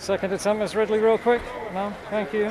Second attempt, Miss Ridley, real quick. No, thank you.